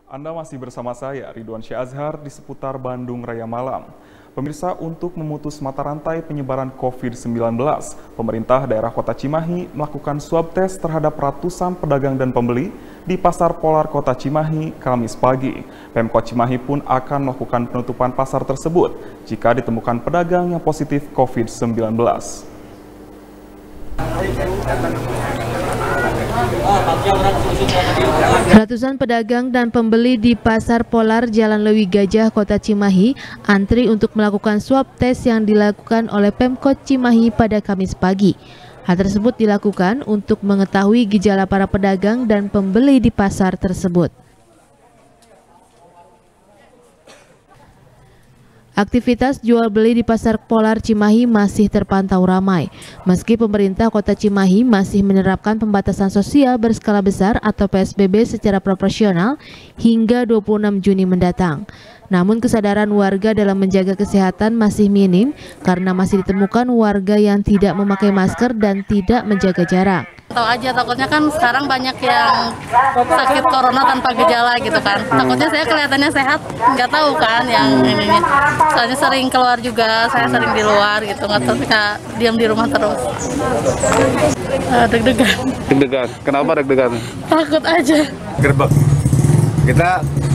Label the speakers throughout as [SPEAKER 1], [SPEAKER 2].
[SPEAKER 1] Anda masih bersama saya, Ridwan Syah Azhar, di seputar Bandung Raya Malam. Pemirsa, untuk memutus mata rantai penyebaran COVID-19, pemerintah daerah Kota Cimahi melakukan swab tes terhadap ratusan pedagang dan pembeli di Pasar Polar Kota Cimahi Kamis pagi. Pemkot Cimahi pun akan melakukan penutupan pasar tersebut jika ditemukan pedagang yang positif COVID-19.
[SPEAKER 2] Ratusan pedagang dan pembeli di Pasar Polar Jalan Lewi Gajah, Kota Cimahi, antri untuk melakukan swab tes yang dilakukan oleh Pemkot Cimahi pada Kamis pagi. Hal tersebut dilakukan untuk mengetahui gejala para pedagang dan pembeli di pasar tersebut. Aktivitas jual beli di Pasar Polar Cimahi masih terpantau ramai. Meski pemerintah Kota Cimahi masih menerapkan pembatasan sosial berskala besar atau PSBB secara proporsional hingga 26 Juni mendatang. Namun kesadaran warga dalam menjaga kesehatan masih minim karena masih ditemukan warga yang tidak memakai masker dan tidak menjaga jarak.
[SPEAKER 3] Tahu aja, takutnya kan sekarang banyak yang sakit corona tanpa gejala gitu kan. Takutnya saya kelihatannya sehat, nggak tahu kan yang ininya. Soalnya sering keluar juga, saya sering di luar gitu, nggak tahu diam di rumah terus. Deg-degan.
[SPEAKER 4] Deg-degan. Kenapa deg-degan?
[SPEAKER 3] Takut aja.
[SPEAKER 5] Gerbek. Kita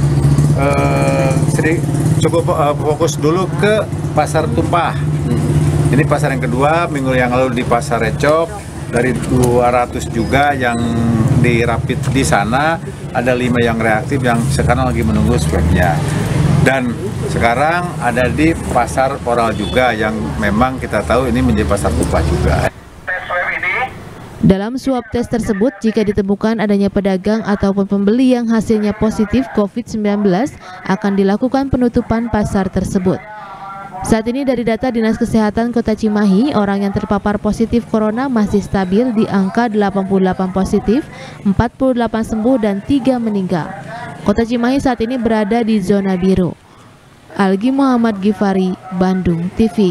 [SPEAKER 5] cukup fokus dulu ke Pasar Tumpah. Ini pasar yang kedua, minggu yang lalu di Pasar Recok. Dari 200 juga yang dirapid di sana, ada 5 yang reaktif yang sekarang lagi menunggu swabnya. Dan sekarang ada di Pasar Poral juga yang memang kita tahu ini menjadi pasar tumpah juga.
[SPEAKER 2] Dalam swab tes tersebut, jika ditemukan adanya pedagang ataupun pembeli yang hasilnya positif COVID-19, akan dilakukan penutupan pasar tersebut. Saat ini dari data Dinas Kesehatan Kota Cimahi, orang yang terpapar positif corona masih stabil di angka 88 positif, 48 sembuh dan 3 meninggal. Kota Cimahi saat ini berada di zona biru. Algi Muhammad Gifari, Bandung TV.